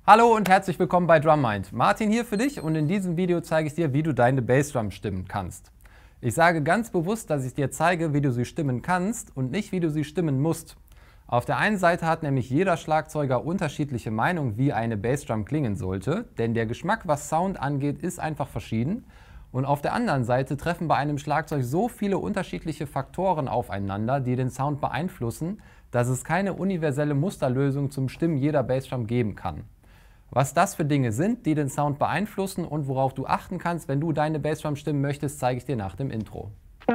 Hallo und herzlich willkommen bei DrumMind. Martin hier für dich und in diesem Video zeige ich dir, wie du deine Bassdrum stimmen kannst. Ich sage ganz bewusst, dass ich dir zeige, wie du sie stimmen kannst und nicht, wie du sie stimmen musst. Auf der einen Seite hat nämlich jeder Schlagzeuger unterschiedliche Meinungen, wie eine Bassdrum klingen sollte, denn der Geschmack, was Sound angeht, ist einfach verschieden. Und auf der anderen Seite treffen bei einem Schlagzeug so viele unterschiedliche Faktoren aufeinander, die den Sound beeinflussen, dass es keine universelle Musterlösung zum Stimmen jeder Bassdrum geben kann. Was das für Dinge sind, die den Sound beeinflussen und worauf du achten kannst, wenn du deine Bassdrum stimmen möchtest, zeige ich dir nach dem Intro.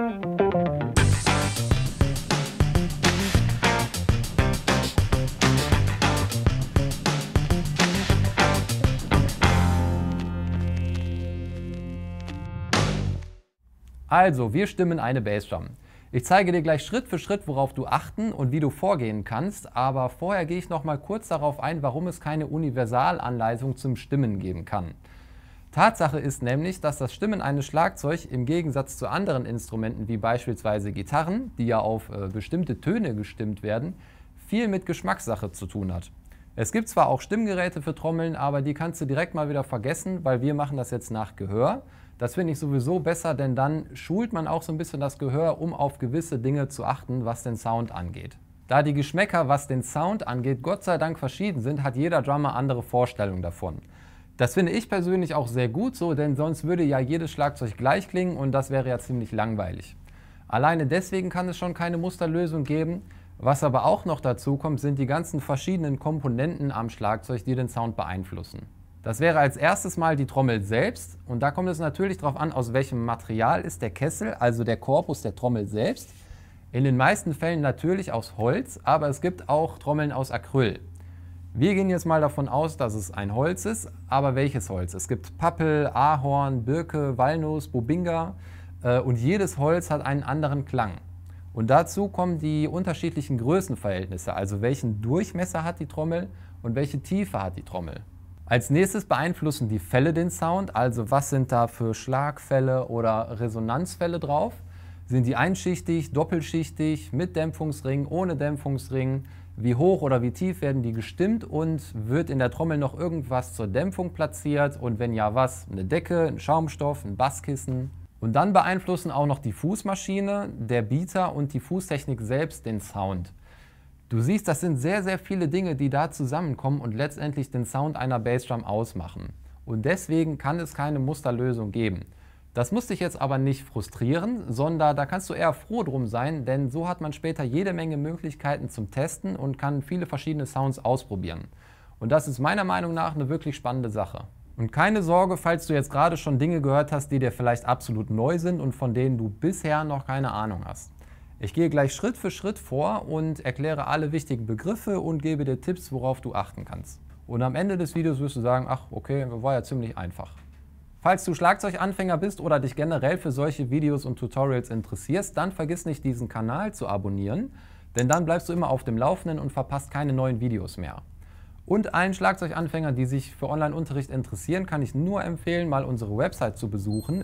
Also, wir stimmen eine Bassdrum. Ich zeige dir gleich Schritt für Schritt, worauf du achten und wie du vorgehen kannst, aber vorher gehe ich noch mal kurz darauf ein, warum es keine Universalanleitung zum Stimmen geben kann. Tatsache ist nämlich, dass das Stimmen eines Schlagzeugs im Gegensatz zu anderen Instrumenten wie beispielsweise Gitarren, die ja auf bestimmte Töne gestimmt werden, viel mit Geschmackssache zu tun hat. Es gibt zwar auch Stimmgeräte für Trommeln, aber die kannst du direkt mal wieder vergessen, weil wir machen das jetzt nach Gehör. Das finde ich sowieso besser, denn dann schult man auch so ein bisschen das Gehör, um auf gewisse Dinge zu achten, was den Sound angeht. Da die Geschmäcker, was den Sound angeht, Gott sei Dank verschieden sind, hat jeder Drummer andere Vorstellungen davon. Das finde ich persönlich auch sehr gut so, denn sonst würde ja jedes Schlagzeug gleich klingen und das wäre ja ziemlich langweilig. Alleine deswegen kann es schon keine Musterlösung geben. Was aber auch noch dazu kommt, sind die ganzen verschiedenen Komponenten am Schlagzeug, die den Sound beeinflussen. Das wäre als erstes mal die Trommel selbst und da kommt es natürlich darauf an, aus welchem Material ist der Kessel, also der Korpus der Trommel selbst. In den meisten Fällen natürlich aus Holz, aber es gibt auch Trommeln aus Acryl. Wir gehen jetzt mal davon aus, dass es ein Holz ist, aber welches Holz? Es gibt Pappel, Ahorn, Birke, Walnuss, Bobinga und jedes Holz hat einen anderen Klang. Und dazu kommen die unterschiedlichen Größenverhältnisse, also welchen Durchmesser hat die Trommel und welche Tiefe hat die Trommel. Als nächstes beeinflussen die Felle den Sound, also was sind da für Schlagfälle oder Resonanzfälle drauf? Sind die einschichtig, doppelschichtig, mit Dämpfungsring, ohne Dämpfungsring? Wie hoch oder wie tief werden die gestimmt und wird in der Trommel noch irgendwas zur Dämpfung platziert und wenn ja, was? Eine Decke, ein Schaumstoff, ein Basskissen? Und dann beeinflussen auch noch die Fußmaschine, der Beater und die Fußtechnik selbst den Sound. Du siehst, das sind sehr, sehr viele Dinge, die da zusammenkommen und letztendlich den Sound einer Bassdrum ausmachen. Und deswegen kann es keine Musterlösung geben. Das muss dich jetzt aber nicht frustrieren, sondern da kannst du eher froh drum sein, denn so hat man später jede Menge Möglichkeiten zum Testen und kann viele verschiedene Sounds ausprobieren. Und das ist meiner Meinung nach eine wirklich spannende Sache. Und keine Sorge, falls du jetzt gerade schon Dinge gehört hast, die dir vielleicht absolut neu sind und von denen du bisher noch keine Ahnung hast. Ich gehe gleich Schritt für Schritt vor und erkläre alle wichtigen Begriffe und gebe dir Tipps, worauf du achten kannst. Und am Ende des Videos wirst du sagen, ach okay, war ja ziemlich einfach. Falls du Schlagzeuganfänger bist oder dich generell für solche Videos und Tutorials interessierst, dann vergiss nicht, diesen Kanal zu abonnieren, denn dann bleibst du immer auf dem Laufenden und verpasst keine neuen Videos mehr. Und allen Schlagzeuganfängern, die sich für Online-Unterricht interessieren, kann ich nur empfehlen, mal unsere Website zu besuchen,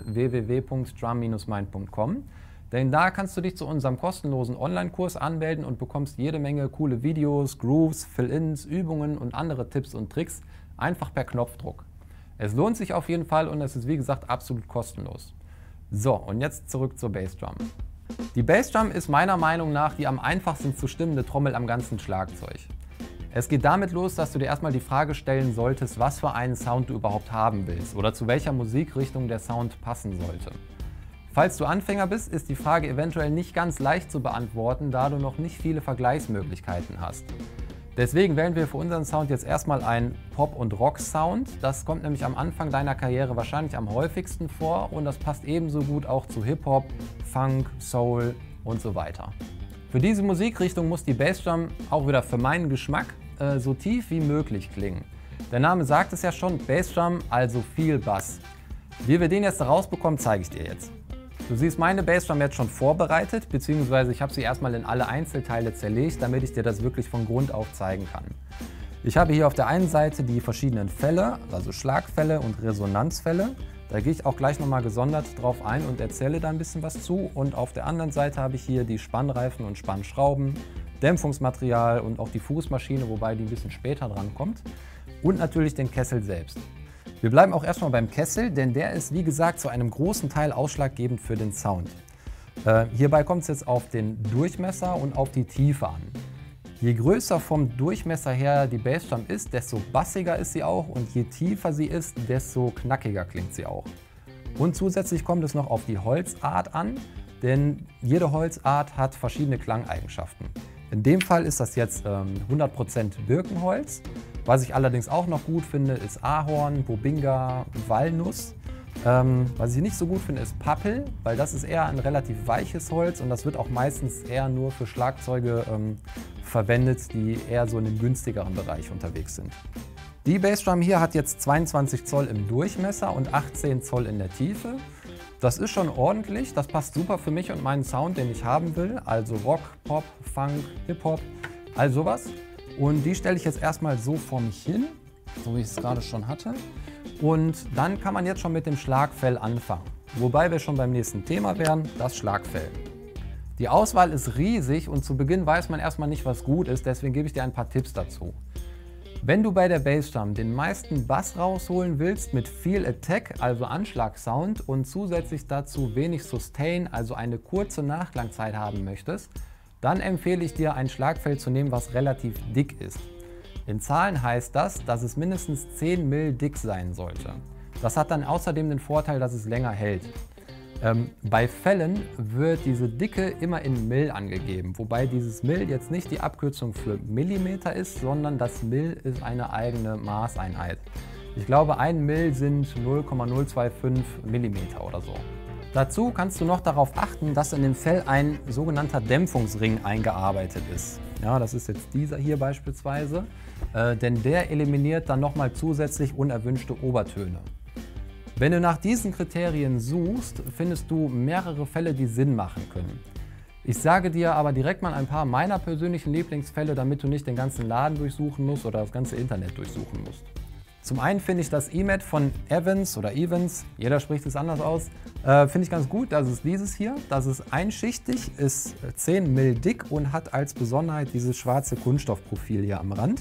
www.drum-mind.com. Denn da kannst du dich zu unserem kostenlosen Online-Kurs anmelden und bekommst jede Menge coole Videos, Grooves, Fill-ins, Übungen und andere Tipps und Tricks einfach per Knopfdruck. Es lohnt sich auf jeden Fall und es ist wie gesagt absolut kostenlos. So, und jetzt zurück zur Bassdrum. Die Bassdrum ist meiner Meinung nach die am einfachsten zu stimmende Trommel am ganzen Schlagzeug. Es geht damit los, dass du dir erstmal die Frage stellen solltest, was für einen Sound du überhaupt haben willst oder zu welcher Musikrichtung der Sound passen sollte. Falls du Anfänger bist, ist die Frage eventuell nicht ganz leicht zu beantworten, da du noch nicht viele Vergleichsmöglichkeiten hast. Deswegen wählen wir für unseren Sound jetzt erstmal einen Pop- und Rock-Sound. Das kommt nämlich am Anfang deiner Karriere wahrscheinlich am häufigsten vor und das passt ebenso gut auch zu Hip-Hop, Funk, Soul und so weiter. Für diese Musikrichtung muss die Bassdrum auch wieder für meinen Geschmack so tief wie möglich klingen. Der Name sagt es ja schon, Bassdrum, also viel Bass. Wie wir den jetzt rausbekommen, zeige ich dir jetzt. Du siehst meine Bassdrum jetzt schon vorbereitet, beziehungsweise ich habe sie erstmal in alle Einzelteile zerlegt, damit ich dir das wirklich von Grund auf zeigen kann. Ich habe hier auf der einen Seite die verschiedenen Fälle, also Schlagfälle und Resonanzfälle. Da gehe ich auch gleich nochmal gesondert drauf ein und erzähle da ein bisschen was zu. Und auf der anderen Seite habe ich hier die Spannreifen und Spannschrauben, Dämpfungsmaterial und auch die Fußmaschine, wobei die ein bisschen später dran kommt. und natürlich den Kessel selbst. Wir bleiben auch erstmal beim Kessel, denn der ist wie gesagt zu einem großen Teil ausschlaggebend für den Sound. Hierbei kommt es jetzt auf den Durchmesser und auf die Tiefe an. Je größer vom Durchmesser her die Bassdrum ist, desto bassiger ist sie auch und je tiefer sie ist, desto knackiger klingt sie auch. Und zusätzlich kommt es noch auf die Holzart an, denn jede Holzart hat verschiedene Klangeigenschaften. In dem Fall ist das jetzt 100% Birkenholz. Was ich allerdings auch noch gut finde, ist Ahorn, Bobinga, Walnuss. Was ich nicht so gut finde, ist Pappel, weil das ist eher ein relativ weiches Holz und das wird auch meistens eher nur für Schlagzeuge verwendet, die eher so in dem günstigeren Bereich unterwegs sind. Die Bassdrum hier hat jetzt 22 Zoll im Durchmesser und 18 Zoll in der Tiefe. Das ist schon ordentlich, das passt super für mich und meinen Sound, den ich haben will, also Rock, Pop, Funk, Hip-Hop, all sowas. Und die stelle ich jetzt erstmal so vor mich hin, so wie ich es gerade schon hatte. Und dann kann man jetzt schon mit dem Schlagfell anfangen, wobei wir schon beim nächsten Thema wären, das Schlagfell. Die Auswahl ist riesig und zu Beginn weiß man erstmal nicht, was gut ist, deswegen gebe ich dir ein paar Tipps dazu. Wenn du bei der Bassdrum den meisten Bass rausholen willst mit viel Attack, also Anschlagsound und zusätzlich dazu wenig Sustain, also eine kurze Nachklangzeit haben möchtest, dann empfehle ich dir ein Schlagfell zu nehmen, was relativ dick ist. In Zahlen heißt das, dass es mindestens 10 mm dick sein sollte. Das hat dann außerdem den Vorteil, dass es länger hält. Bei Fällen wird diese Dicke immer in Mill angegeben, wobei dieses Mill jetzt nicht die Abkürzung für Millimeter ist, sondern das Mill ist eine eigene Maßeinheit. Ich glaube, 1 Mill sind 0,025 mm oder so. Dazu kannst du noch darauf achten, dass in dem Fell ein sogenannter Dämpfungsring eingearbeitet ist. Ja, das ist jetzt dieser hier beispielsweise, denn der eliminiert dann nochmal zusätzlich unerwünschte Obertöne. Wenn du nach diesen Kriterien suchst, findest du mehrere Fälle, die Sinn machen können. Ich sage dir aber direkt mal ein paar meiner persönlichen Lieblingsfälle, damit du nicht den ganzen Laden durchsuchen musst oder das ganze Internet durchsuchen musst. Zum einen finde ich das E-Mat von Evans oder Evans, jeder spricht es anders aus, finde ich ganz gut. Das ist dieses hier, das ist einschichtig, ist 10 mm dick und hat als Besonderheit dieses schwarze Kunststoffprofil hier am Rand,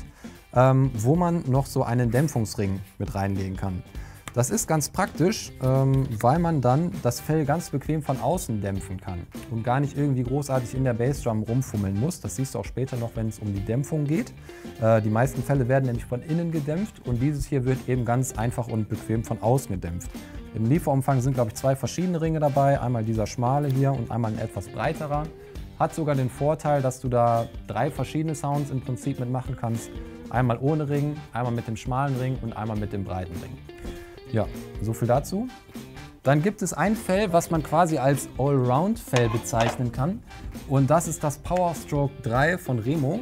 wo man noch so einen Dämpfungsring mit reinlegen kann. Das ist ganz praktisch, weil man dann das Fell ganz bequem von außen dämpfen kann und gar nicht irgendwie großartig in der Bassdrum rumfummeln muss. Das siehst du auch später noch, wenn es um die Dämpfung geht. Die meisten Fälle werden nämlich von innen gedämpft und dieses hier wird eben ganz einfach und bequem von außen gedämpft. Im Lieferumfang sind, glaube ich, 2 verschiedene Ringe dabei. Einmal dieser schmale hier und einmal ein etwas breiterer. Hat sogar den Vorteil, dass du da 3 verschiedene Sounds im Prinzip mitmachen kannst. Einmal ohne Ring, einmal mit dem schmalen Ring und einmal mit dem breiten Ring. Ja, so viel dazu. Dann gibt es ein Fell, was man quasi als Allround-Fell bezeichnen kann. Und das ist das Powerstroke 3 von Remo.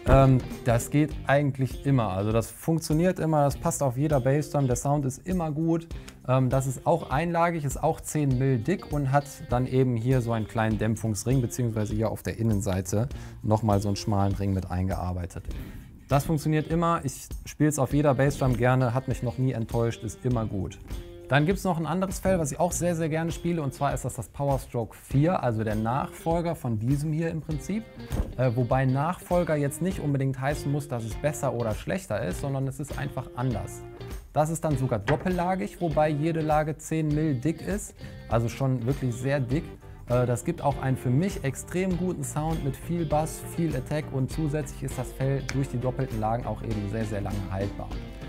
Das geht eigentlich immer. Also das funktioniert immer, das passt auf jeder Bassdrum. Der Sound ist immer gut. Das ist auch einlagig, ist auch 10 mm dick und hat dann eben hier so einen kleinen Dämpfungsring, beziehungsweise hier auf der Innenseite nochmal so einen schmalen Ring mit eingearbeitet. Das funktioniert immer, ich spiele es auf jeder Bassdrum gerne, hat mich noch nie enttäuscht, ist immer gut. Dann gibt es noch ein anderes Fell, was ich auch sehr, sehr gerne spiele, und zwar ist das Powerstroke 4, also der Nachfolger von diesem hier im Prinzip. Wobei Nachfolger jetzt nicht unbedingt heißen muss, dass es besser oder schlechter ist, sondern es ist einfach anders. Das ist dann sogar doppellagig, wobei jede Lage 10 mm dick ist, also schon wirklich sehr dick. Das gibt auch einen für mich extrem guten Sound mit viel Bass, viel Attack und zusätzlich ist das Fell durch die doppelten Lagen auch eben sehr, sehr lange haltbar.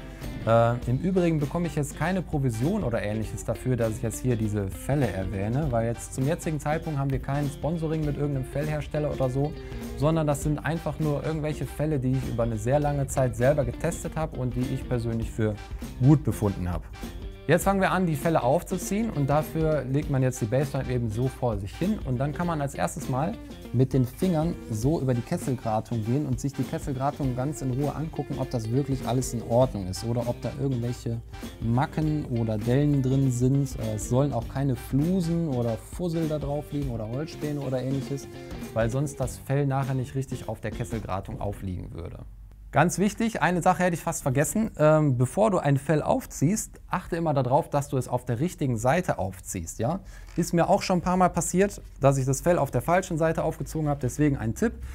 Im Übrigen bekomme ich jetzt keine Provision oder ähnliches dafür, dass ich jetzt hier diese Felle erwähne, weil jetzt zum jetzigen Zeitpunkt haben wir kein Sponsoring mit irgendeinem Fellhersteller oder so, sondern das sind einfach nur irgendwelche Fälle, die ich über eine sehr lange Zeit selber getestet habe und die ich persönlich für gut befunden habe. Jetzt fangen wir an, die Felle aufzuziehen und dafür legt man jetzt die Bassdrum eben so vor sich hin und dann kann man als erstes mal mit den Fingern so über die Kesselgratung gehen und sich die Kesselgratung ganz in Ruhe angucken, ob das wirklich alles in Ordnung ist oder ob da irgendwelche Macken oder Dellen drin sind. Es sollen auch keine Flusen oder Fussel da drauf liegen oder Holzspäne oder ähnliches, weil sonst das Fell nachher nicht richtig auf der Kesselgratung aufliegen würde. Ganz wichtig, eine Sache hätte ich fast vergessen, bevor du ein Fell aufziehst, achte immer darauf, dass du es auf der richtigen Seite aufziehst. Ja? Ist mir auch schon ein paar Mal passiert, dass ich das Fell auf der falschen Seite aufgezogen habe, deswegen ein Tipp.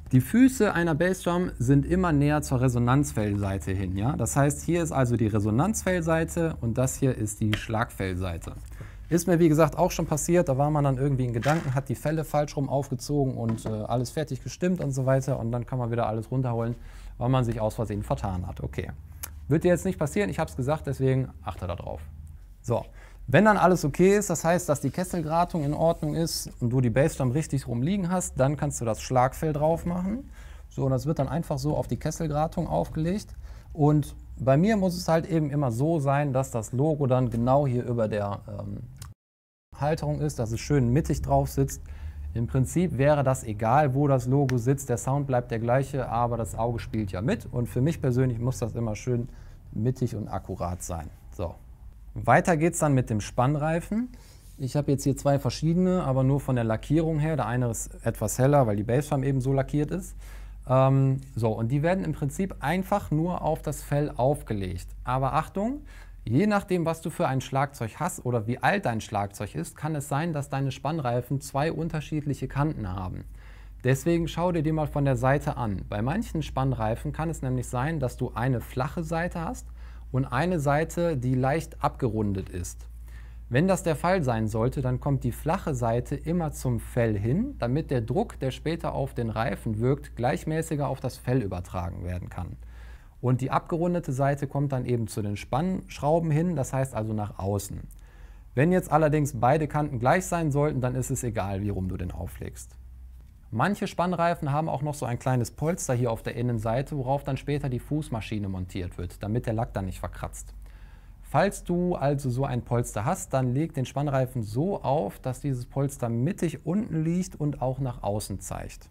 Die Füße einer Bassdrum sind immer näher zur Resonanzfellseite hin. Ja? Das heißt, hier ist also die Resonanzfellseite und das hier ist die Schlagfellseite. Ist mir wie gesagt auch schon passiert, da war man dann irgendwie in Gedanken, hat die Felle falsch rum aufgezogen und alles fertig gestimmt und so weiter und dann kann man wieder alles runterholen, weil man sich aus Versehen vertan hat. Okay, wird dir jetzt nicht passieren, ich habe es gesagt, deswegen achte da drauf. So, wenn dann alles okay ist, das heißt, dass die Kesselgratung in Ordnung ist und du die Bassdrum richtig rumliegen hast, dann kannst du das Schlagfell drauf machen. So, und das wird dann einfach so auf die Kesselgratung aufgelegt. Und bei mir muss es halt eben immer so sein, dass das Logo dann genau hier über der Halterung ist, dass es schön mittig drauf sitzt. Im Prinzip wäre das egal, wo das Logo sitzt, der Sound bleibt der gleiche, aber das Auge spielt ja mit. Und für mich persönlich muss das immer schön mittig und akkurat sein. So. Weiter geht es dann mit dem Spannreifen. Ich habe jetzt hier zwei verschiedene, aber nur von der Lackierung her. Der eine ist etwas heller, weil die Bassdrum eben so lackiert ist. So, und die werden im Prinzip einfach nur auf das Fell aufgelegt. Aber Achtung, je nachdem, was du für ein Schlagzeug hast oder wie alt dein Schlagzeug ist, kann es sein, dass deine Spannreifen zwei unterschiedliche Kanten haben. Deswegen schau dir die mal von der Seite an. Bei manchen Spannreifen kann es nämlich sein, dass du eine flache Seite hast und eine Seite, die leicht abgerundet ist. Wenn das der Fall sein sollte, dann kommt die flache Seite immer zum Fell hin, damit der Druck, der später auf den Reifen wirkt, gleichmäßiger auf das Fell übertragen werden kann. Und die abgerundete Seite kommt dann eben zu den Spannschrauben hin, das heißt also nach außen. Wenn jetzt allerdings beide Kanten gleich sein sollten, dann ist es egal, wie rum du den auflegst. Manche Spannreifen haben auch noch so ein kleines Polster hier auf der Innenseite, worauf dann später die Fußmaschine montiert wird, damit der Lack dann nicht verkratzt. Falls du also so ein Polster hast, dann leg den Spannreifen so auf, dass dieses Polster mittig unten liegt und auch nach außen zeigt.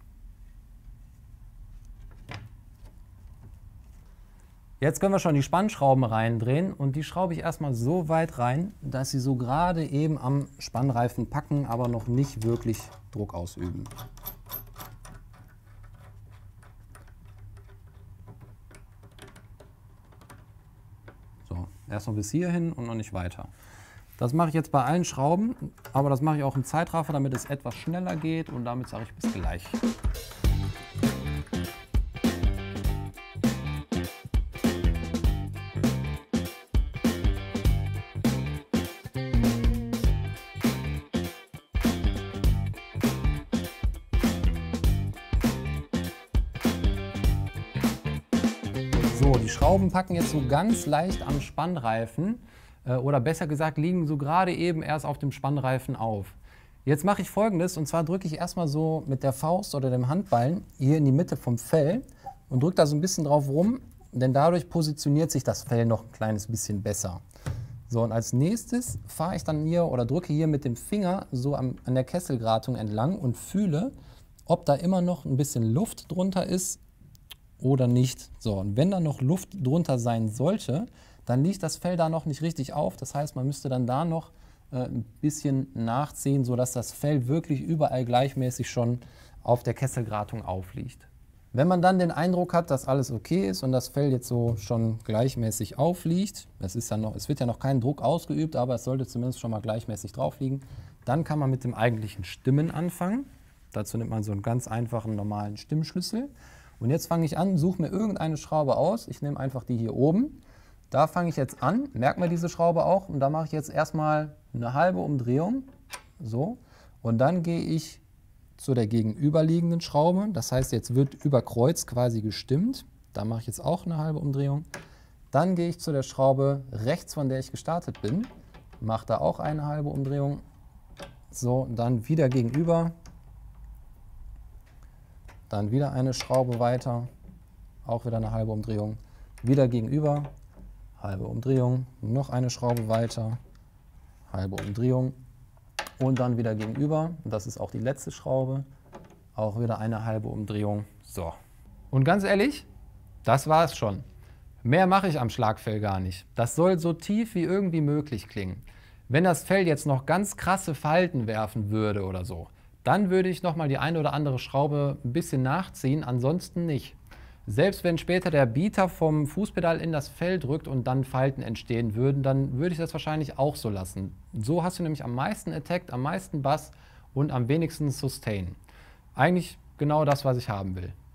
Jetzt können wir schon die Spannschrauben reindrehen und die schraube ich erstmal so weit rein, dass sie so gerade eben am Spannreifen packen, aber noch nicht wirklich Druck ausüben. So, erstmal bis hierhin und noch nicht weiter. Das mache ich jetzt bei allen Schrauben, aber das mache ich auch im Zeitraffer, damit es etwas schneller geht und damit sage ich bis gleich. So, die Schrauben packen jetzt so ganz leicht am Spannreifen oder besser gesagt liegen so gerade eben erst auf dem Spannreifen auf. Jetzt mache ich Folgendes und zwar drücke ich erstmal so mit der Faust oder dem Handballen hier in die Mitte vom Fell und drücke da so ein bisschen drauf rum, denn dadurch positioniert sich das Fell noch ein kleines bisschen besser. So, und als nächstes fahre ich dann hier oder drücke hier mit dem Finger so an der Kesselgratung entlang und fühle, ob da immer noch ein bisschen Luft drunter ist oder nicht. So, und wenn da noch Luft drunter sein sollte, dann liegt das Fell da noch nicht richtig auf. Das heißt, man müsste dann da noch ein bisschen nachziehen, sodass das Fell wirklich überall gleichmäßig schon auf der Kesselgratung aufliegt. Wenn man dann den Eindruck hat, dass alles okay ist und das Fell jetzt so schon gleichmäßig aufliegt, es wird ja noch kein Druck ausgeübt, aber es sollte zumindest schon mal gleichmäßig drauf liegen, dann kann man mit dem eigentlichen Stimmen anfangen. Dazu nimmt man so einen ganz einfachen normalen Stimmschlüssel. Und jetzt fange ich an, suche mir irgendeine Schraube aus. Ich nehme einfach die hier oben. Da fange ich jetzt an, merkt man diese Schraube auch. Und da mache ich jetzt erstmal eine halbe Umdrehung. So. Und dann gehe ich zu der gegenüberliegenden Schraube. Das heißt, jetzt wird über Kreuz quasi gestimmt. Da mache ich jetzt auch eine halbe Umdrehung. Dann gehe ich zu der Schraube rechts, von der ich gestartet bin. Mache da auch eine halbe Umdrehung. So, dann wieder gegenüber. Dann wieder eine Schraube weiter, auch wieder eine halbe Umdrehung, wieder gegenüber, halbe Umdrehung, noch eine Schraube weiter, halbe Umdrehung und dann wieder gegenüber. Und das ist auch die letzte Schraube, auch wieder eine halbe Umdrehung. So. Und ganz ehrlich, das war es schon. Mehr mache ich am Schlagfell gar nicht. Das soll so tief wie irgendwie möglich klingen. Wenn das Fell jetzt noch ganz krasse Falten werfen würde oder so, dann würde ich nochmal die eine oder andere Schraube ein bisschen nachziehen, ansonsten nicht. Selbst wenn später der Beater vom Fußpedal in das Fell drückt und dann Falten entstehen würden, dann würde ich das wahrscheinlich auch so lassen. So hast du nämlich am meisten Attack, am meisten Bass und am wenigsten Sustain. Eigentlich genau das, was ich haben will.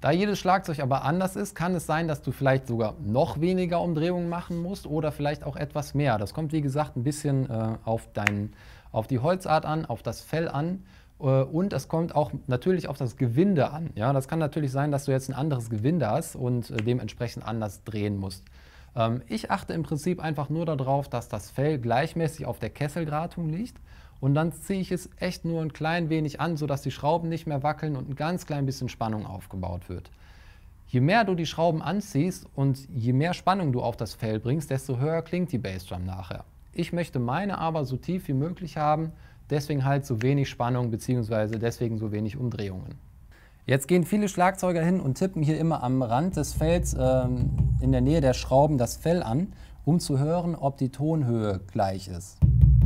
Da jedes Schlagzeug aber anders ist, kann es sein, dass du vielleicht sogar noch weniger Umdrehungen machen musst oder vielleicht auch etwas mehr. Das kommt wie gesagt ein bisschen auf die Holzart an, auf das Fell an und es kommt auch natürlich auf das Gewinde an. Ja, das kann natürlich sein, dass du jetzt ein anderes Gewinde hast und dementsprechend anders drehen musst. Ich achte im Prinzip einfach nur darauf, dass das Fell gleichmäßig auf der Kesselgratung liegt. Und dann ziehe ich es echt nur ein klein wenig an, sodass die Schrauben nicht mehr wackeln und ein ganz klein bisschen Spannung aufgebaut wird. Je mehr du die Schrauben anziehst und je mehr Spannung du auf das Fell bringst, desto höher klingt die Bassdrum nachher. Ich möchte meine aber so tief wie möglich haben, deswegen halt so wenig Spannung bzw. deswegen so wenig Umdrehungen. Jetzt gehen viele Schlagzeuger hin und tippen hier immer am Rand des Fells in der Nähe der Schrauben das Fell an, um zu hören, ob die Tonhöhe gleich ist.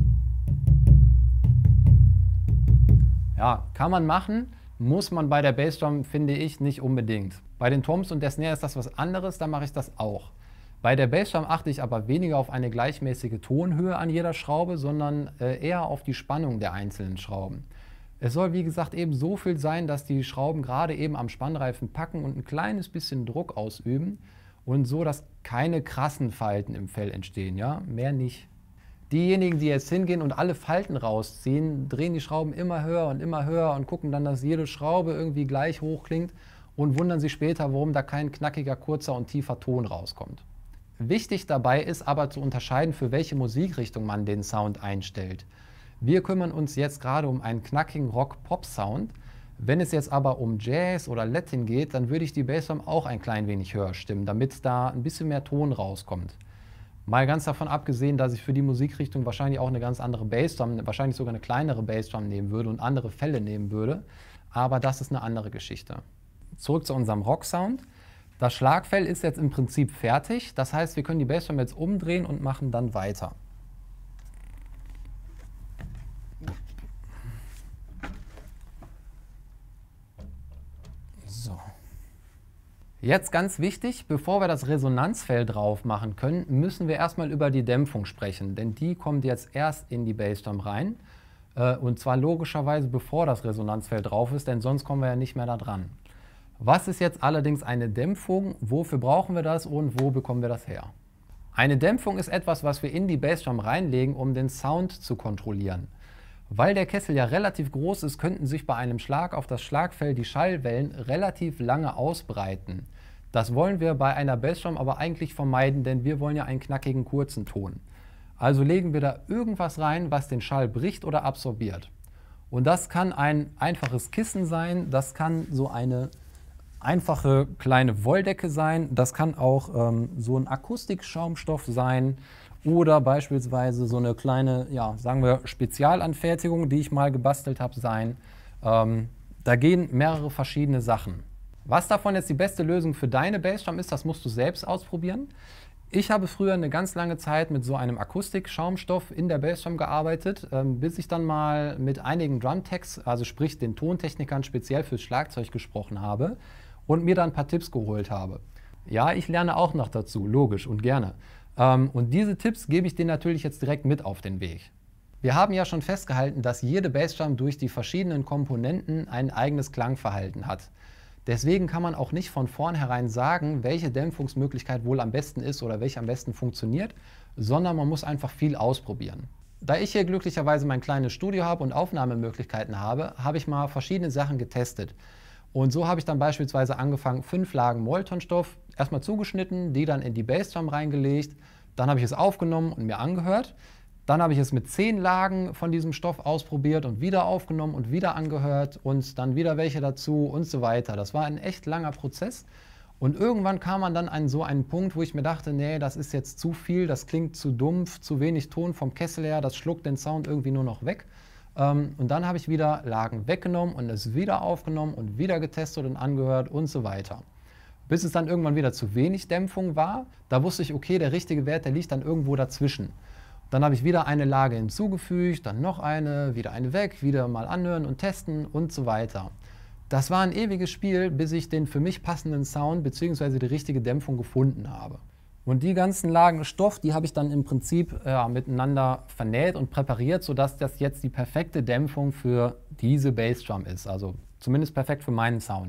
Ja, kann man machen, muss man bei der Bassdrum, finde ich, nicht unbedingt. Bei den Toms und der Snare ist das was anderes, da mache ich das auch. Bei der Bassdrum achte ich aber weniger auf eine gleichmäßige Tonhöhe an jeder Schraube, sondern eher auf die Spannung der einzelnen Schrauben. Es soll wie gesagt eben so viel sein, dass die Schrauben gerade eben am Spannreifen packen und ein kleines bisschen Druck ausüben und so, dass keine krassen Falten im Fell entstehen, ja, mehr nicht. Diejenigen, die jetzt hingehen und alle Falten rausziehen, drehen die Schrauben immer höher und gucken dann, dass jede Schraube irgendwie gleich hoch klingt und wundern sich später, warum da kein knackiger, kurzer und tiefer Ton rauskommt. Wichtig dabei ist aber zu unterscheiden, für welche Musikrichtung man den Sound einstellt. Wir kümmern uns jetzt gerade um einen knackigen Rock-Pop-Sound. Wenn es jetzt aber um Jazz oder Latin geht, dann würde ich die Bassdrum auch ein klein wenig höher stimmen, damit da ein bisschen mehr Ton rauskommt. Mal ganz davon abgesehen, dass ich für die Musikrichtung wahrscheinlich auch eine ganz andere Bassdrum, wahrscheinlich sogar eine kleinere Bassdrum nehmen würde und andere Fälle nehmen würde, aber das ist eine andere Geschichte. Zurück zu unserem Rock-Sound. Das Schlagfell ist jetzt im Prinzip fertig, das heißt, wir können die Bassdrum jetzt umdrehen und machen dann weiter. So. Jetzt ganz wichtig, bevor wir das Resonanzfell drauf machen können, müssen wir erstmal über die Dämpfung sprechen, denn die kommt jetzt erst in die Bassdrum rein und zwar logischerweise bevor das Resonanzfell drauf ist, denn sonst kommen wir ja nicht mehr da dran. Was ist jetzt allerdings eine Dämpfung, wofür brauchen wir das und wo bekommen wir das her? Eine Dämpfung ist etwas, was wir in die Bassdrum reinlegen, um den Sound zu kontrollieren. Weil der Kessel ja relativ groß ist, könnten sich bei einem Schlag auf das Schlagfell die Schallwellen relativ lange ausbreiten. Das wollen wir bei einer Bassdrum aber eigentlich vermeiden, denn wir wollen ja einen knackigen, kurzen Ton. Also legen wir da irgendwas rein, was den Schall bricht oder absorbiert. Und das kann ein einfaches Kissen sein, das kann so eine einfache kleine Wolldecke sein, das kann auch so ein Akustikschaumstoff sein oder beispielsweise so eine kleine, ja, sagen wir Spezialanfertigung, die ich mal gebastelt habe, sein. Da gehen mehrere verschiedene Sachen. Was davon jetzt die beste Lösung für deine Bassdrum ist, das musst du selbst ausprobieren. Ich habe früher eine ganz lange Zeit mit so einem Akustikschaumstoff in der Bassdrum gearbeitet, bis ich dann mal mit einigen Drumtechs, also sprich den Tontechnikern speziell fürs Schlagzeug gesprochen habe und mir dann ein paar Tipps geholt habe. Ja, ich lerne auch noch dazu, logisch und gerne. Und diese Tipps gebe ich dir natürlich jetzt direkt mit auf den Weg. Wir haben ja schon festgehalten, dass jede Bassdrum durch die verschiedenen Komponenten ein eigenes Klangverhalten hat. Deswegen kann man auch nicht von vornherein sagen, welche Dämpfungsmöglichkeit wohl am besten ist oder welche am besten funktioniert, sondern man muss einfach viel ausprobieren. Da ich hier glücklicherweise mein kleines Studio habe und Aufnahmemöglichkeiten habe, habe ich mal verschiedene Sachen getestet. Und so habe ich dann beispielsweise angefangen, 5 Lagen Moltonstoff erstmal zugeschnitten, die dann in die Bassdrum reingelegt, dann habe ich es aufgenommen und mir angehört. Dann habe ich es mit 10 Lagen von diesem Stoff ausprobiert und wieder aufgenommen und wieder angehört und dann wieder welche dazu und so weiter. Das war ein echt langer Prozess und irgendwann kam man dann an so einen Punkt, wo ich mir dachte, nee, das ist jetzt zu viel, das klingt zu dumpf, zu wenig Ton vom Kessel her, das schluckt den Sound irgendwie nur noch weg. Und dann habe ich wieder Lagen weggenommen und es wieder aufgenommen und wieder getestet und angehört und so weiter. Bis es dann irgendwann wieder zu wenig Dämpfung war, da wusste ich, okay, der richtige Wert, der liegt dann irgendwo dazwischen. Dann habe ich wieder eine Lage hinzugefügt, dann noch eine, wieder eine weg, wieder mal anhören und testen und so weiter. Das war ein ewiges Spiel, bis ich den für mich passenden Sound bzw. die richtige Dämpfung gefunden habe. Und die ganzen Lagen Stoff, die habe ich dann im Prinzip miteinander vernäht und präpariert, sodass das jetzt die perfekte Dämpfung für diese Bassdrum ist. Also zumindest perfekt für meinen Sound.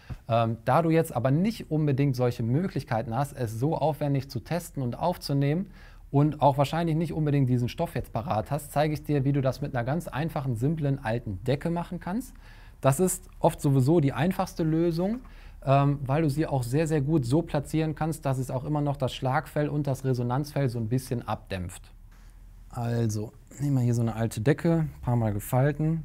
Da du jetzt aber nicht unbedingt solche Möglichkeiten hast, es so aufwendig zu testen und aufzunehmen und auch wahrscheinlich nicht unbedingt diesen Stoff jetzt parat hast, zeige ich dir, wie du das mit einer ganz einfachen, simplen alten Decke machen kannst. Das ist oft sowieso die einfachste Lösung, weil du sie auch sehr, sehr gut so platzieren kannst, dass es auch immer noch das Schlagfell und das Resonanzfell so ein bisschen abdämpft. Also, nehmen wir hier so eine alte Decke, ein paar Mal gefalten.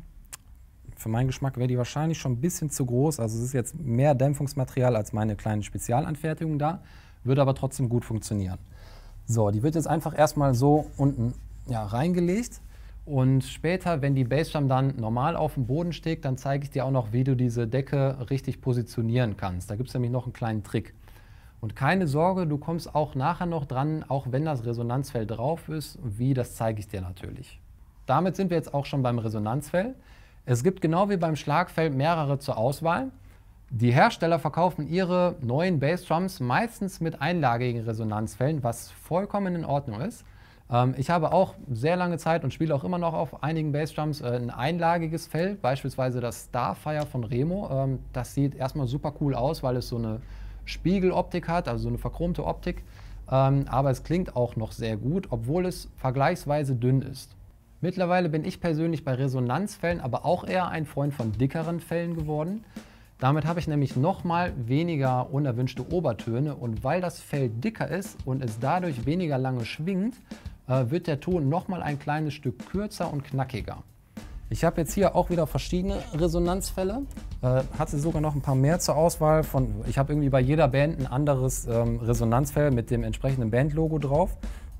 Für meinen Geschmack wäre die wahrscheinlich schon ein bisschen zu groß. Also es ist jetzt mehr Dämpfungsmaterial als meine kleine Spezialanfertigung da, würde aber trotzdem gut funktionieren. So, die wird jetzt einfach erstmal so unten reingelegt. Und später, wenn die Bassdrum dann normal auf dem Boden steht, dann zeige ich dir auch noch, wie du diese Decke richtig positionieren kannst. Da gibt es nämlich noch einen kleinen Trick. Und keine Sorge, du kommst auch nachher noch dran, auch wenn das Resonanzfell drauf ist. Wie, das zeige ich dir natürlich. Damit sind wir jetzt auch schon beim Resonanzfell. Es gibt genau wie beim Schlagfell mehrere zur Auswahl. Die Hersteller verkaufen ihre neuen Bassdrums meistens mit einlagigen Resonanzfällen, was vollkommen in Ordnung ist. Ich habe auch sehr lange Zeit und spiele auch immer noch auf einigen Bassdrums ein einlagiges Fell, beispielsweise das Starfire von Remo. Das sieht erstmal super cool aus, weil es so eine Spiegeloptik hat, also so eine verchromte Optik. Aber es klingt auch noch sehr gut, obwohl es vergleichsweise dünn ist. Mittlerweile bin ich persönlich bei Resonanzfällen aber auch eher ein Freund von dickeren Fällen geworden. Damit habe ich nämlich nochmal weniger unerwünschte Obertöne und weil das Fell dicker ist und es dadurch weniger lange schwingt, wird der Ton nochmal ein kleines Stück kürzer und knackiger. Ich habe jetzt hier auch wieder verschiedene Resonanzfälle, hatte sogar noch ein paar mehr zur Auswahl. Ich habe irgendwie bei jeder Band ein anderes Resonanzfell mit dem entsprechenden Bandlogo drauf,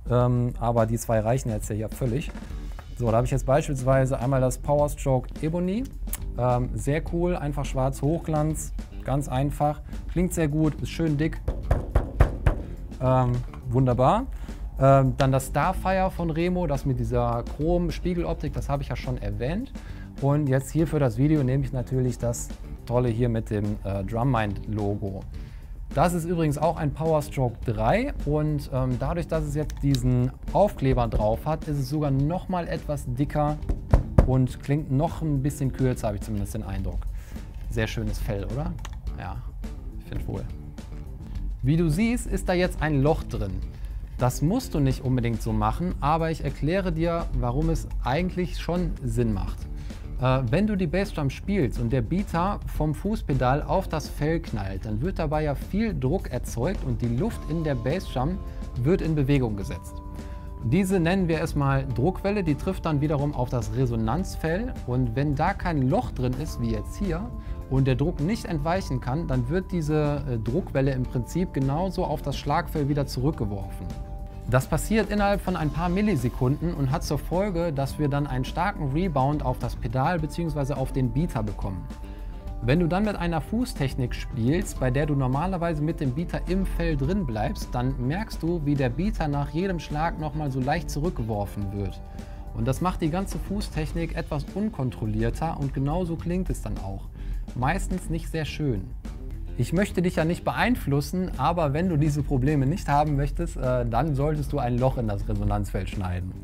aber die zwei reichen jetzt ja hier völlig. So, da habe ich jetzt beispielsweise einmal das Powerstroke Ebony, sehr cool, einfach schwarz Hochglanz, ganz einfach, klingt sehr gut, ist schön dick, wunderbar. Dann das Starfire von Remo, das mit dieser Chrom-Spiegeloptik, das habe ich ja schon erwähnt. Und jetzt hier für das Video nehme ich natürlich das tolle hier mit dem Drummind-Logo. Das ist übrigens auch ein Powerstroke 3 und dadurch, dass es jetzt diesen Aufkleber drauf hat, ist es sogar noch mal etwas dicker und klingt noch ein bisschen kürzer, habe ich zumindest den Eindruck. Sehr schönes Fell, oder? Ja, ich finde wohl. Wie du siehst, ist da jetzt ein Loch drin. Das musst du nicht unbedingt so machen, aber ich erkläre dir, warum es eigentlich schon Sinn macht. Wenn du die Bassdrum spielst und der Beater vom Fußpedal auf das Fell knallt, dann wird dabei ja viel Druck erzeugt und die Luft in der Bassdrum wird in Bewegung gesetzt. Diese nennen wir erstmal Druckwelle, die trifft dann wiederum auf das Resonanzfell und wenn da kein Loch drin ist, wie jetzt hier, und der Druck nicht entweichen kann, dann wird diese Druckwelle im Prinzip genauso auf das Schlagfell wieder zurückgeworfen. Das passiert innerhalb von ein paar Millisekunden und hat zur Folge, dass wir dann einen starken Rebound auf das Pedal bzw. auf den Beater bekommen. Wenn du dann mit einer Fußtechnik spielst, bei der du normalerweise mit dem Beater im Fell drin bleibst, dann merkst du, wie der Beater nach jedem Schlag nochmal so leicht zurückgeworfen wird. Und das macht die ganze Fußtechnik etwas unkontrollierter und genauso klingt es dann auch. Meistens nicht sehr schön. Ich möchte dich ja nicht beeinflussen, aber wenn du diese Probleme nicht haben möchtest, dann solltest du ein Loch in das Resonanzfell schneiden.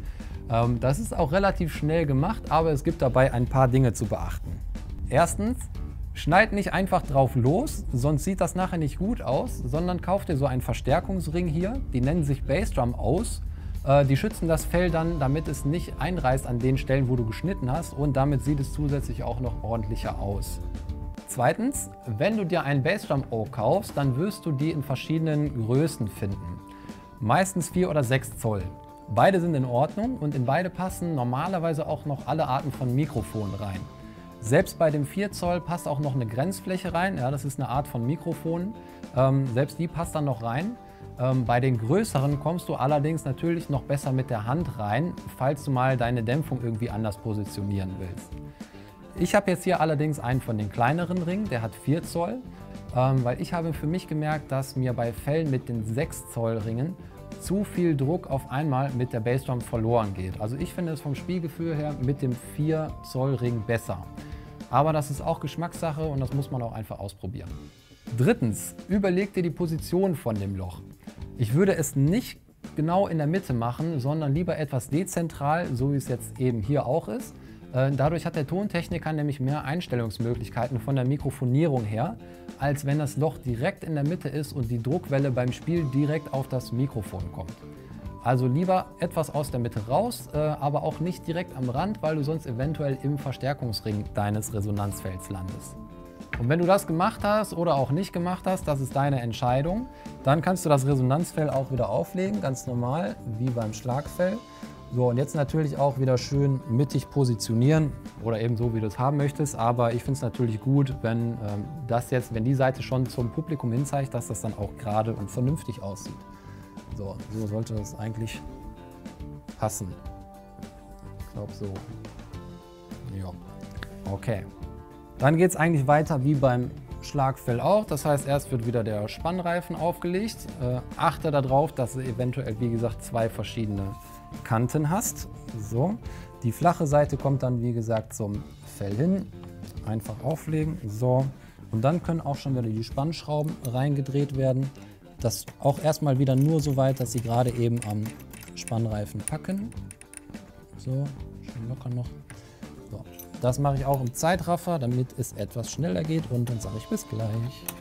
Das ist auch relativ schnell gemacht, aber es gibt dabei ein paar Dinge zu beachten. Erstens, schneid nicht einfach drauf los, sonst sieht das nachher nicht gut aus, sondern kauf dir so einen Verstärkungsring hier, die nennen sich Bassdrum aus. Die schützen das Fell dann, damit es nicht einreißt an den Stellen, wo du geschnitten hast und damit sieht es zusätzlich auch noch ordentlicher aus. Zweitens, wenn du dir einen Bassdrum O kaufst, dann wirst du die in verschiedenen Größen finden. Meistens 4 oder 6 Zoll. Beide sind in Ordnung und in beide passen normalerweise auch noch alle Arten von Mikrofonen rein. Selbst bei dem 4 Zoll passt auch noch eine Grenzfläche rein, ja, das ist eine Art von Mikrofon. Selbst die passt dann noch rein. Bei den größeren kommst du allerdings natürlich noch besser mit der Hand rein, falls du mal deine Dämpfung irgendwie anders positionieren willst. Ich habe jetzt hier allerdings einen von den kleineren Ringen, der hat 4 Zoll, weil ich habe für mich gemerkt, dass mir bei Fällen mit den 6 Zoll Ringen zu viel Druck auf einmal mit der Bassdrum verloren geht. Also ich finde es vom Spielgefühl her mit dem 4 Zoll Ring besser. Aber das ist auch Geschmackssache und das muss man auch einfach ausprobieren. Drittens, überleg dir die Position von dem Loch. Ich würde es nicht genau in der Mitte machen, sondern lieber etwas dezentral, so wie es jetzt eben hier auch ist. Dadurch hat der Tontechniker nämlich mehr Einstellungsmöglichkeiten von der Mikrofonierung her, als wenn das Loch direkt in der Mitte ist und die Druckwelle beim Spiel direkt auf das Mikrofon kommt. Also lieber etwas aus der Mitte raus, aber auch nicht direkt am Rand, weil du sonst eventuell im Verstärkungsring deines Resonanzfelds landest. Und wenn du das gemacht hast oder auch nicht gemacht hast, das ist deine Entscheidung, dann kannst du das Resonanzfell auch wieder auflegen, ganz normal, wie beim Schlagfell. So, und jetzt natürlich auch wieder schön mittig positionieren oder eben so, wie du es haben möchtest. Aber ich finde es natürlich gut, wenn wenn die Seite schon zum Publikum hin zeigt, dass das dann auch gerade und vernünftig aussieht. So sollte das eigentlich passen. Ich glaube so. Ja, okay. Dann geht es eigentlich weiter wie beim Schlagfell auch. Das heißt, erst wird wieder der Spannreifen aufgelegt. Achte darauf, dass du eventuell, wie gesagt, 2 verschiedene Kanten hast. So, die flache Seite kommt dann, wie gesagt, zum Fell hin. Einfach auflegen. So, und dann können auch schon wieder die Spannschrauben reingedreht werden. Das auch erstmal wieder nur so weit, dass sie gerade eben am Spannreifen packen. So, schön locker noch. So, das mache ich auch im Zeitraffer, damit es etwas schneller geht, und dann sage ich bis gleich.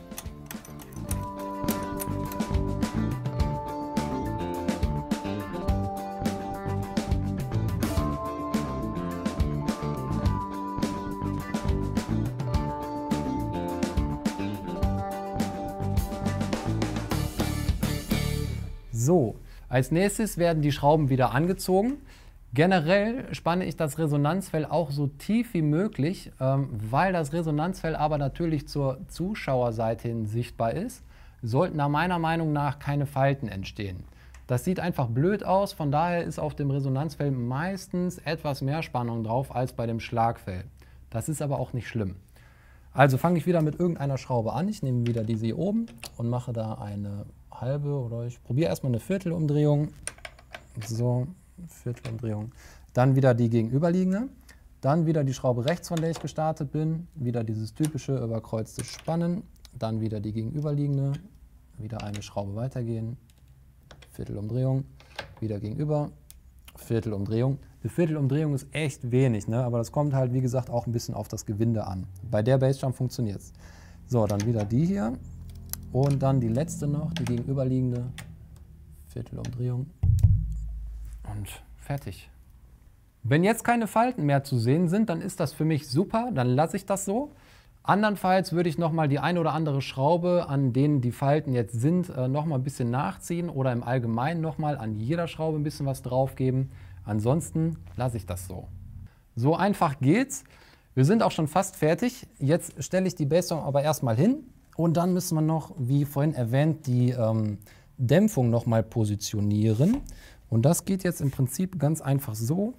So, als nächstes werden die Schrauben wieder angezogen. Generell spanne ich das Resonanzfell auch so tief wie möglich, weil das Resonanzfell aber natürlich zur Zuschauerseite hin sichtbar ist, sollten da meiner Meinung nach keine Falten entstehen. Das sieht einfach blöd aus, von daher ist auf dem Resonanzfell meistens etwas mehr Spannung drauf als bei dem Schlagfell. Das ist aber auch nicht schlimm. Also fange ich wieder mit irgendeiner Schraube an. Ich nehme wieder diese hier oben und mache da eine halbe, oder ich probiere erstmal eine Viertelumdrehung. So, Viertelumdrehung. Dann wieder die gegenüberliegende. Dann wieder die Schraube rechts, von der ich gestartet bin. Wieder dieses typische überkreuzte Spannen. Dann wieder die gegenüberliegende. Wieder eine Schraube weitergehen. Viertelumdrehung. Wieder gegenüber. Viertelumdrehung. Eine Viertelumdrehung ist echt wenig, ne? Aber das kommt halt, wie gesagt, auch ein bisschen auf das Gewinde an. Bei der Bassdrum funktioniert es. So, dann wieder die hier. Und dann die letzte noch, die gegenüberliegende. Viertelumdrehung. Und fertig. Wenn jetzt keine Falten mehr zu sehen sind, dann ist das für mich super, dann lasse ich das so. Andernfalls würde ich nochmal die eine oder andere Schraube, an denen die Falten jetzt sind, nochmal ein bisschen nachziehen oder im Allgemeinen nochmal an jeder Schraube ein bisschen was drauf geben. Ansonsten lasse ich das so. So einfach geht's. Wir sind auch schon fast fertig. Jetzt stelle ich die Bassdrum aber erstmal hin und dann müssen wir noch, wie vorhin erwähnt, die Dämpfung nochmal positionieren. Und das geht jetzt im Prinzip ganz einfach so.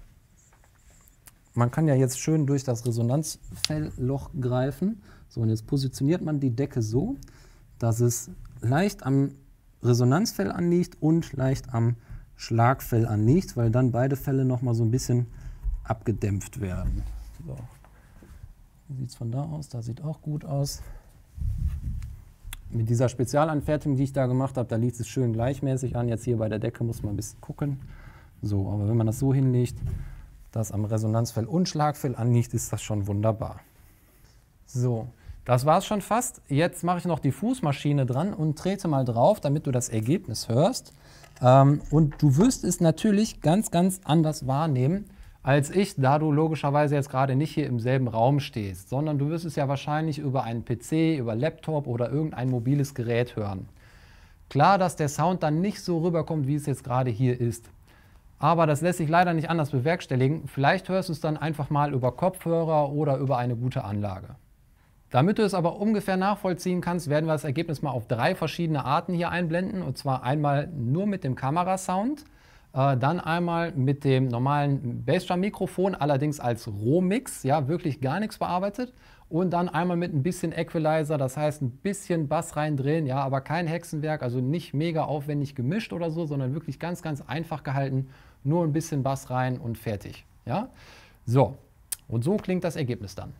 Man kann ja jetzt schön durch das Resonanzfellloch greifen. So, und jetzt positioniert man die Decke so, dass es leicht am Resonanzfell anliegt und leicht am Schlagfell anliegt, weil dann beide Fälle nochmal so ein bisschen abgedämpft werden. So. Wie sieht es von da aus? Da sieht auch gut aus. Mit dieser Spezialanfertigung, die ich da gemacht habe, da liegt es schön gleichmäßig an. Jetzt hier bei der Decke muss man ein bisschen gucken. So, aber wenn man das so hinlegt, dass am Resonanzfell und Schlagfell anliegt, ist das schon wunderbar. So, das war es schon fast. Jetzt mache ich noch die Fußmaschine dran und trete mal drauf, damit du das Ergebnis hörst. Und du wirst es natürlich ganz, ganz anders wahrnehmen als ich, da du logischerweise jetzt gerade nicht hier im selben Raum stehst, sondern du wirst es ja wahrscheinlich über einen PC, über Laptop oder irgendein mobiles Gerät hören. Klar, dass der Sound dann nicht so rüberkommt, wie es jetzt gerade hier ist. Aber das lässt sich leider nicht anders bewerkstelligen. Vielleicht hörst du es dann einfach mal über Kopfhörer oder über eine gute Anlage. Damit du es aber ungefähr nachvollziehen kannst, werden wir das Ergebnis mal auf 3 verschiedene Arten hier einblenden. Und zwar einmal nur mit dem Kamerasound, dann einmal mit dem normalen Bassdrum-Mikrofon, allerdings als Rohmix, ja, wirklich gar nichts bearbeitet. Und dann einmal mit ein bisschen Equalizer, das heißt ein bisschen Bass reindrehen, ja, aber kein Hexenwerk, also nicht mega aufwendig gemischt oder so, sondern wirklich ganz, ganz einfach gehalten. Nur ein bisschen Bass rein und fertig. Ja? So, und so klingt das Ergebnis dann.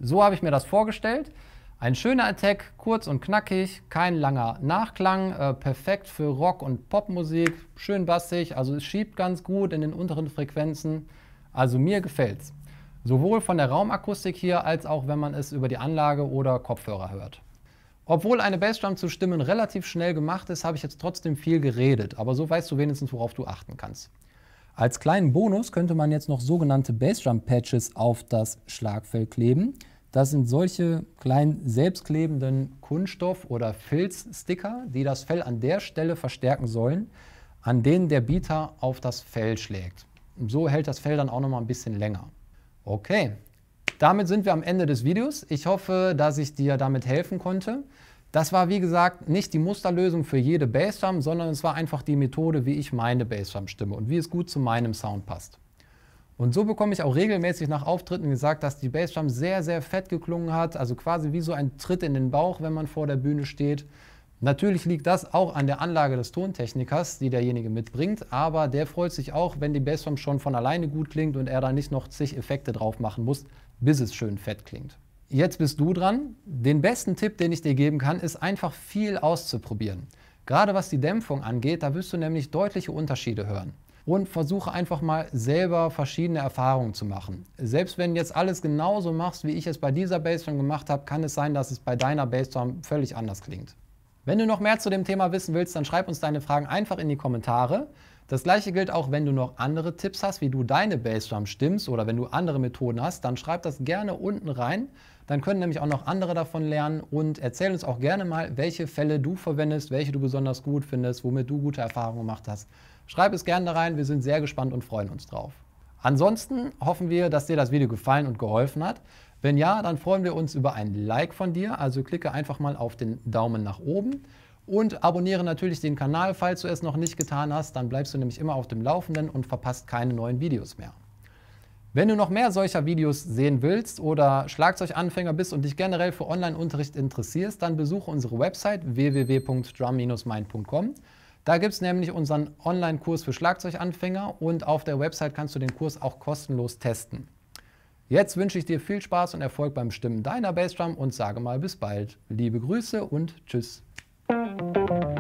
So habe ich mir das vorgestellt. Ein schöner Attack, kurz und knackig, kein langer Nachklang, perfekt für Rock- und Popmusik, schön bassig, also es schiebt ganz gut in den unteren Frequenzen. Also mir gefällt's. Sowohl von der Raumakustik hier, als auch wenn man es über die Anlage oder Kopfhörer hört. Obwohl eine Bassdrum zu stimmen relativ schnell gemacht ist, habe ich jetzt trotzdem viel geredet, aber so weißt du wenigstens, worauf du achten kannst. Als kleinen Bonus könnte man jetzt noch sogenannte Bassdrum-Patches auf das Schlagfell kleben. Das sind solche kleinen selbstklebenden Kunststoff- oder Filzsticker, die das Fell an der Stelle verstärken sollen, an denen der Beater auf das Fell schlägt. So hält das Fell dann auch noch mal ein bisschen länger. Okay, damit sind wir am Ende des Videos. Ich hoffe, dass ich dir damit helfen konnte. Das war, wie gesagt, nicht die Musterlösung für jede Bassdrum, sondern es war einfach die Methode, wie ich meine Bassdrum stimme und wie es gut zu meinem Sound passt. Und so bekomme ich auch regelmäßig nach Auftritten gesagt, dass die Bassdrum sehr, sehr fett geklungen hat, also quasi wie so ein Tritt in den Bauch, wenn man vor der Bühne steht. Natürlich liegt das auch an der Anlage des Tontechnikers, die derjenige mitbringt, aber der freut sich auch, wenn die Bassdrum schon von alleine gut klingt und er da nicht noch zig Effekte drauf machen muss, bis es schön fett klingt. Jetzt bist du dran. Den besten Tipp, den ich dir geben kann, ist einfach viel auszuprobieren. Gerade was die Dämpfung angeht, da wirst du nämlich deutliche Unterschiede hören. Und versuche einfach mal selber verschiedene Erfahrungen zu machen. Selbst wenn du jetzt alles genauso machst, wie ich es bei dieser Bassdrum gemacht habe, kann es sein, dass es bei deiner Bassdrum völlig anders klingt. Wenn du noch mehr zu dem Thema wissen willst, dann schreib uns deine Fragen einfach in die Kommentare. Das gleiche gilt auch, wenn du noch andere Tipps hast, wie du deine Bassdrum stimmst oder wenn du andere Methoden hast, dann schreib das gerne unten rein. Dann können nämlich auch noch andere davon lernen und erzähl uns auch gerne mal, welche Fälle du verwendest, welche du besonders gut findest, womit du gute Erfahrungen gemacht hast. Schreib es gerne da rein, wir sind sehr gespannt und freuen uns drauf. Ansonsten hoffen wir, dass dir das Video gefallen und geholfen hat. Wenn ja, dann freuen wir uns über ein Like von dir, also klicke einfach mal auf den Daumen nach oben und abonniere natürlich den Kanal, falls du es noch nicht getan hast, dann bleibst du nämlich immer auf dem Laufenden und verpasst keine neuen Videos mehr. Wenn du noch mehr solcher Videos sehen willst oder Schlagzeuganfänger bist und dich generell für Online-Unterricht interessierst, dann besuche unsere Website www.drum-mind.com. Da gibt es nämlich unseren Online-Kurs für Schlagzeuganfänger und auf der Website kannst du den Kurs auch kostenlos testen. Jetzt wünsche ich dir viel Spaß und Erfolg beim Stimmen deiner Bassdrum und sage mal bis bald. Liebe Grüße und tschüss.